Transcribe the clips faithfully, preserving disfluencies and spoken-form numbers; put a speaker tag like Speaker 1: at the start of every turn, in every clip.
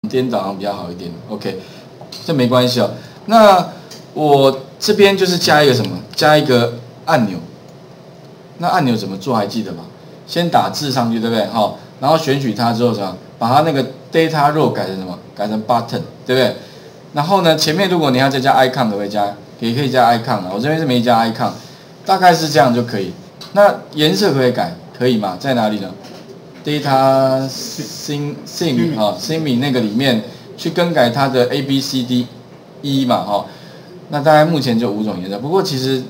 Speaker 1: 颠倒比较好一点 ，OK， 这没关系哦。那我这边就是加一个什么？加一个按钮。那按钮怎么做还记得吗？先打字上去，对不对？哈，然后选取它之后什么？把它那个 data row 改成什么？改成 button， 对不对？然后呢，前面如果你要再加 icon， 可不可以加？也可以加 icon 啊。我这边是没加 icon， 大概是这样就可以。那颜色可不可以改？可以吗？在哪里呢？Data Sim Sim 啊 ，Sim 那个里面去更改它的 A B C D E 嘛，哈，那大概目前就五种颜色。不过其实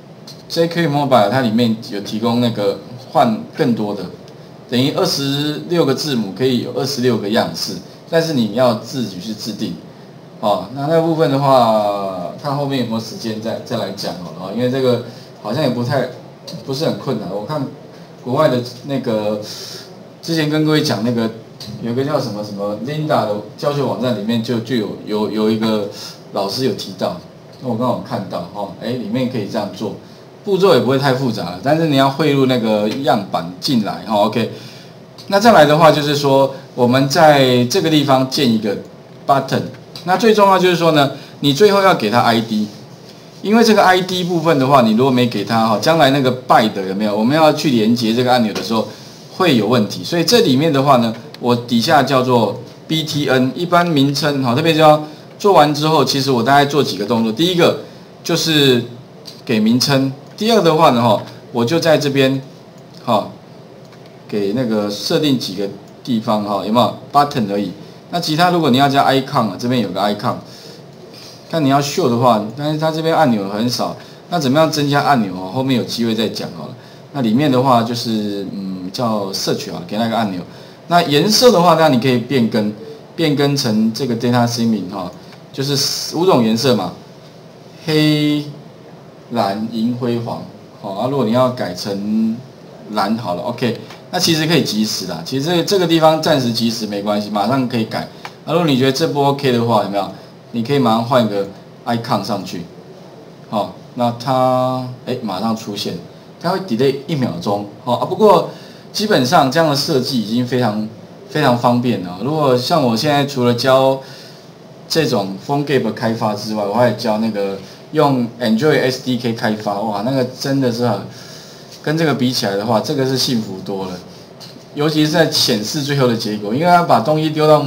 Speaker 1: J Q Mobile 它里面有提供那个换更多的，等于二十六个字母可以有二十六个样式，但是你要自己去制定。哦，那那部分的话，看后面有没有时间再再来讲好了，因为这个好像也不太不是很困难。我看国外的那个。之前跟各位讲那个有个叫什么什么 Linda 的教学网站里面就就有有有一个老师有提到，那我刚好看到哈，哎，里面可以这样做，步骤也不会太复杂，但是你要汇入那个样板进来哈 ，OK。那再来的话就是说，我们在这个地方建一个 button， 那最重要就是说呢，你最后要给它 I D， 因为这个 I D 部分的话，你如果没给它哈，将来那个 byte 有没有？我们要去连接这个按钮的时候。会有问题，所以这里面的话呢，我底下叫做 B T N， 一般名称好，特别叫做完之后，其实我大概做几个动作。第一个就是给名称，第二个的话呢，哈，我就在这边，哈，给那个设定几个地方哈，有没有 button 而已？那其他如果你要加 icon 啊，这边有个 icon， 看你要 show 的话，但是它这边按钮很少，那怎么样增加按钮啊？后面有机会再讲好了。那里面的话就是嗯。叫search啊，给那个按钮。那颜色的话，那你可以变更，变更成这个 data simming 哈，就是五种颜色嘛，黑、蓝、银、灰、黄。好啊，如果你要改成蓝好了 ，OK， 那其实可以即时啦。其实这个这个地方暂时即时没关系，马上可以改。那如果你觉得这不 OK 的话，有没有？你可以马上换一个 icon 上去。好，那它哎马上出现，它会 delay 一秒钟。好啊，不过。基本上这样的设计已经非常非常方便了。如果像我现在除了教这种 PhoneGap 开发之外，我还教那个用 Android S D K 开发，哇，那个真的是很跟这个比起来的话，这个是幸福多了。尤其是在显示最后的结果，因为它把东西丢到